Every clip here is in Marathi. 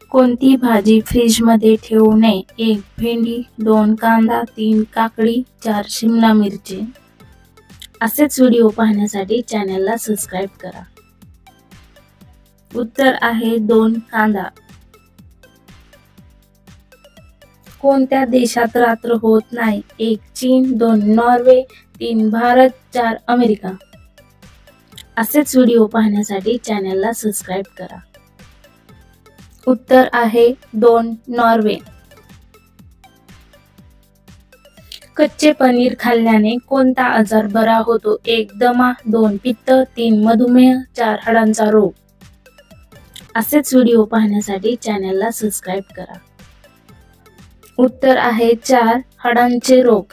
कोणती भाजी फ्रीजमध्ये ठेवू नये? 1 भेंडी, 2 कांदा, 3 काकडी, 4 शिमला मिरची. असेच व्हिडिओ पाहण्यासाठी चॅनलला सबस्क्राईब करा. उत्तर आहे 2 कांदा. कोणत्या देशात रात्र होत नाही? 1 चीन, 2 नॉर्वे, 3 भारत, 4 अमेरिका. असेच व्हिडिओ पाहण्यासाठी चॅनलला सबस्क्राईब करा. उत्तर आहे 2 नॉर्वे. कच्चे पनीर खाल्ल्याने कोणता आजार बरा होतो? 1 दमा, 2 पित्त, 3 मधुमेह, 4 हाडांचा रोग. असेच व्हिडिओ पाहण्यासाठी चॅनलला सबस्क्राईब करा. उत्तर आहे 4 हाडांचे रोग.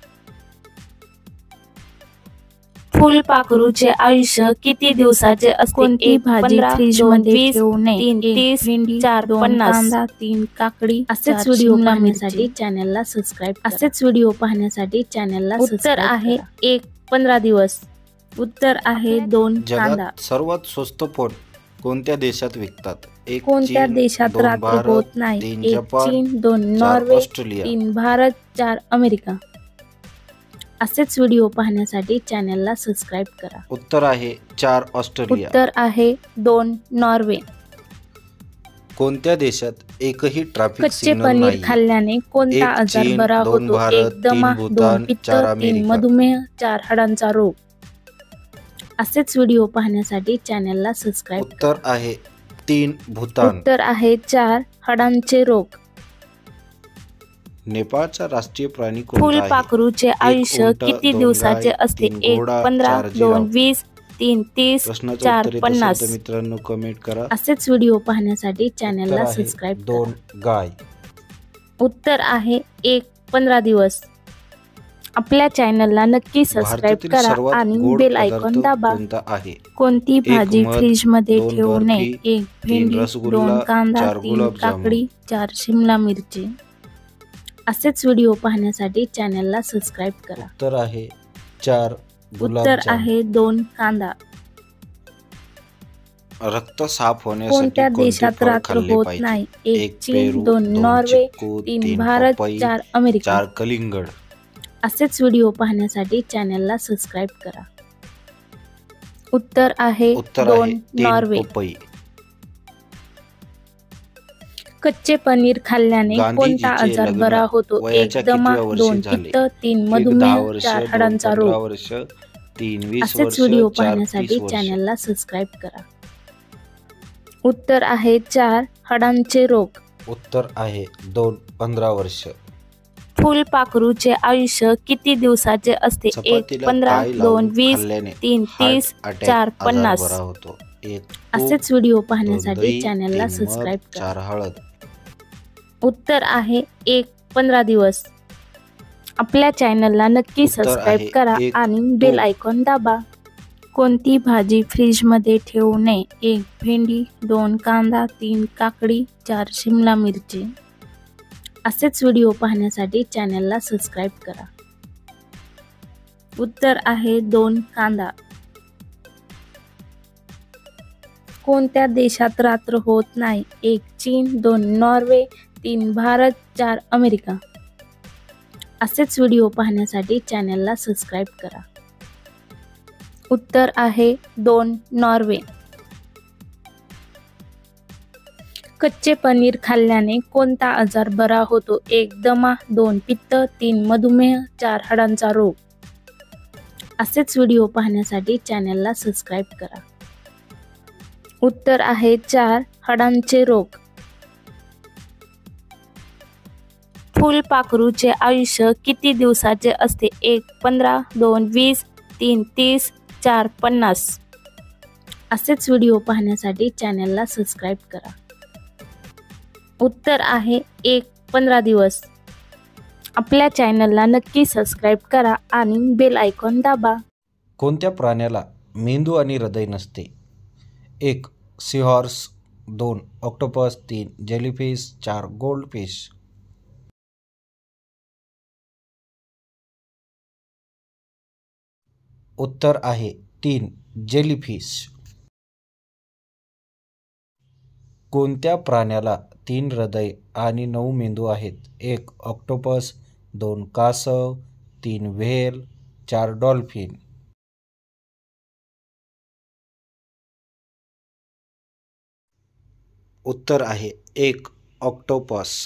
फुलपाखरूचे आयुष्य किती दिवसाचे असते? कोणती भाजी फ्रीजमध्ये ठेवू नये? 3 30, 4 50, 3 काकडी. असेच व्हिडिओ पाहण्यासाठी चॅनलला सबस्क्राईब करा. असेच व्हिडिओ पाहण्यासाठी चॅनलला उत्तर आहे 1 15 दिवस. उत्तर आहे 2 कांदा. जगात सर्वात स्वस्त फोन कोणत्या देशात विकतात? 1 कोणत्या देशात रात्र होत नाही? 1 चीन, 2 नॉर्वे, 3 भारत, 4 अमेरिका. असेच व्हिडिओ पाहण्यासाठी चॅनलला सबस्क्राईब करा. उत्तर आहे 4 ऑस्ट्रेलिया. उत्तर आहे 2 नॉर्वे. कोणत्या देशात एकही ट्रॅफिक कच्चे सिग्नल पनीर नाही? खाल्ल्याने कोणता आजार बरा होतो? 1 दमा, 2 पित्त, 3 मधुमेह, 4 हाडांचा रोग. असेच व्हिडिओ पाहण्यासाठी चॅनलला सबस्क्राईब करा. उत्तर आहे 3 भूतान. उत्तर आहे 4 हाडांचे रोग. नेपाळचा राष्ट्रीय प्राणी कोणता आहे? फुलपाखरूचे आयुष्य किती दिवसाचे असते? 1 15, 2 20, 3 30, 4 50. मित्रांनो कमेंट करा. असेच व्हिडिओ पाहण्यासाठी चॅनलला सबस्क्राईब करा. 2 गाय. उत्तर आहे 1 15 दिवस. आपल्या चॅनलला नक्की सबस्क्राईब करा आणि बेल आयकॉन दाबा. कोणती भाजी फ्रीजमध्ये ठेवू नये? 1 भेंडी, 2 कांदा, 3 काकडी, 4 शिमला मिरची. असेच व्हिडिओ पाहण्यासाठी चॅनलला सबस्क्राईब करा. उत्तर आहे 4 उत्तर आहे 2 कांदा. रक्त साफ होण्यासाठी कोणत्या देशात रात्र होत नाही? 1 चीन, 2 नॉर्वे, 3 भारत, 4 अमेरिका. 4 कलिंगड. असेच व्हिडिओ पाहण्यासाठी चॅनलला सबस्क्राईब करा. उत्तर आहे 2 नॉर्वे. कच्चे पनीर खाल्ल्याने कोणता आजार बरा होतो? 1 दमा, 2 पित्त, 3 मधुमेह, 4 हाडांचा रोग. असेच व्हिडिओ पाहण्यासाठी चॅनलला सबस्क्राईब करा. उत्तर आहे 4 हाडांचे रोग. उत्तर आहे 2 15 वर्ष. फुलपाखरूचे आयुष्य किती दिवसाचे असते? 1 15, 2 20, 3 30, 4 50. असेच व्हिडिओ पाहण्यासाठी चॅनलला सबस्क्राईब करा. 4 हळद. उत्तर आहे 1 15 दिवस. आपल्या चॅनलला नक्की सबस्क्राईब करा आणि बेल आयकॉन दाबा. कोणती भाजी फ्रीजमध्ये ठेवू नये? 1 भेंडी, 2 कांदा, 3 काकडी, 4 शिमला मिरची. असेच व्हिडिओ पाहण्यासाठी चॅनलला सबस्क्राईब करा. उत्तर आहे 2 कांदा. कोणत्या देशात रात्र होत नाही? 1 चीन, 2 नॉर्वे, 3 भारत, 4 अमेरिका. असेच व्हिडिओ पाहण्यासाठी चॅनलला सबस्क्राईब करा. उत्तर आहे 2 नॉर्वे. कच्चे पनीर खाल्ल्याने कोणता आजार बरा होतो? 1 दमा, 2 पित्त, 3 मधुमेह, 4 हाडांचा रोग. असेच व्हिडिओ पाहण्यासाठी चॅनलला सबस्क्राईब करा. उत्तर आहे 4 हाडांचे रोग. फुलपाखरूचे आयुष्य किती दिवसाचे असते? 1 15, 2 20, 3 30, 4 50. असेच व्हिडिओ पाहण्यासाठी चॅनलला सबस्क्राईब करा. उत्तर आहे 1 15 दिवस. आपल्या चॅनलला नक्की सबस्क्राईब करा आणि बेल आयकॉन दाबा. कोणत्या प्राण्याला मेंदू आणि हृदय नसते? 1 सीहॉर्स, 2 ऑक्टोपस, 3 जेलीफिश, 4 गोल्डफिश. उत्तर आहे 3 जेलीफिश. कोणत्या प्राण्याला 3 हृदय आणि 9 मेंदू आहेत? 1. ऑक्टोपस, 2. कासव, 3. व्हेल, 4. डॉल्फिन. उत्तर आहे 1. ऑक्टोपस.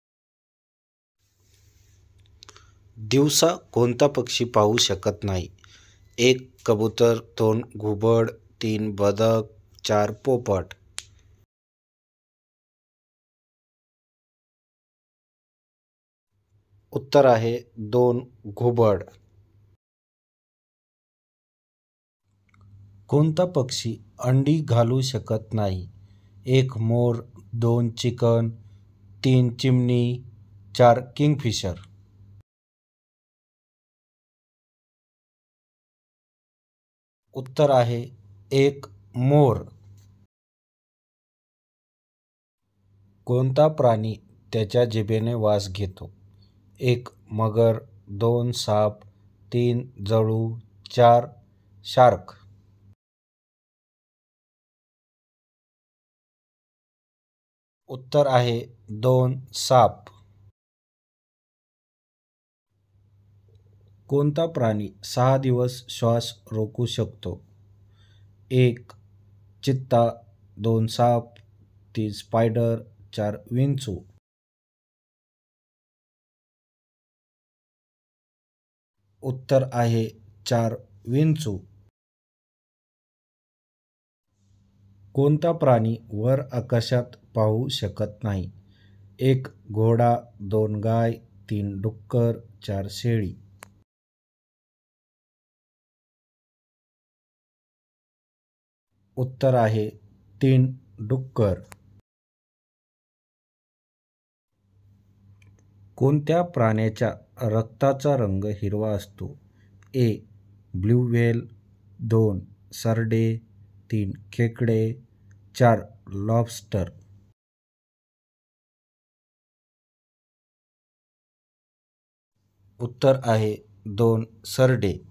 दिवसा कोणता पक्षी पाहू शकत नाही? 1. कबूतर, 2. घुबड, 3. बदक, 4. पोपट. उत्तर आहे 2. घुबड. कोणता पक्षी अंडी घालू शकत नाही? 1. मोर, 2. चिकन, 3. चिमणी, 4. किंगफिशर. उत्तर आहे 1. मोर. कोणता प्राणी त्याच्या जिभेने वास घेतो? 1. मगर, 2. साप, 3. जळू, 4. शार्क. उत्तर आहे 2. साप. कोणता प्राणी 6 दिवस श्वास रोखू शकतो? 1. चित्ता, 2. साप, 3. स्पायडर, 4. विंचू. उत्तर आहे 4. विंचू. कोणता प्राणी वर आकाशात पाहू शकत नाही? 1. घोडा, 2. गाय, 3. डुक्कर, 4. शेळी. उत्तर आहे 3. डुक्कर. कोणत्या प्राण्याच्या रक्ताचा रंग हिरवा असतो? ए. Blue whale, 2. सरडे, 3. खेकडे, 4. लॉबस्टर. उत्तर आहे 2. सरडे.